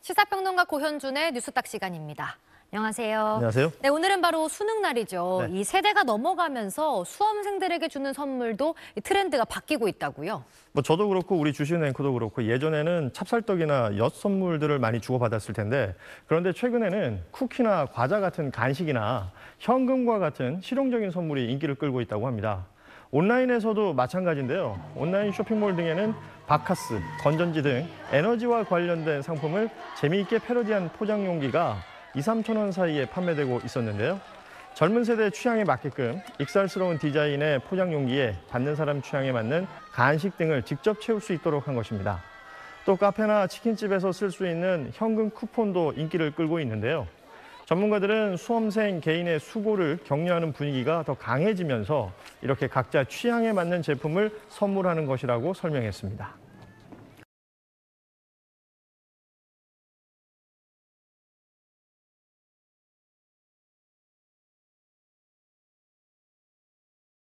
시사평론가 고현준의 뉴스딱 시간입니다. 안녕하세요. 안녕하세요. 네, 오늘은 바로 수능 날이죠. 네. 이 세대가 넘어가면서 수험생들에게 주는 선물도 이 트렌드가 바뀌고 있다고요. 저도 그렇고 우리 주시은 앵커도 그렇고 예전에는 찹쌀떡이나 엿 선물들을 많이 주고받았을 텐데 그런데 최근에는 쿠키나 과자 같은 간식이나 현금과 같은 실용적인 선물이 인기를 끌고 있다고 합니다. 온라인에서도 마찬가지인데요. 온라인 쇼핑몰 등에는 바카스, 건전지 등 에너지와 관련된 상품을 재미있게 패러디한 포장 용기가 2, 3천 원 사이에 판매되고 있었는데요. 젊은 세대 취향에 맞게끔 익살스러운 디자인의 포장 용기에 받는 사람 취향에 맞는 간식 등을 직접 채울 수 있도록 한 것입니다. 또 카페나 치킨집에서 쓸 수 있는 현금 쿠폰도 인기를 끌고 있는데요. 전문가들은 수험생 개인의 수고를 격려하는 분위기가 더 강해지면서 이렇게 각자 취향에 맞는 제품을 선물하는 것이라고 설명했습니다.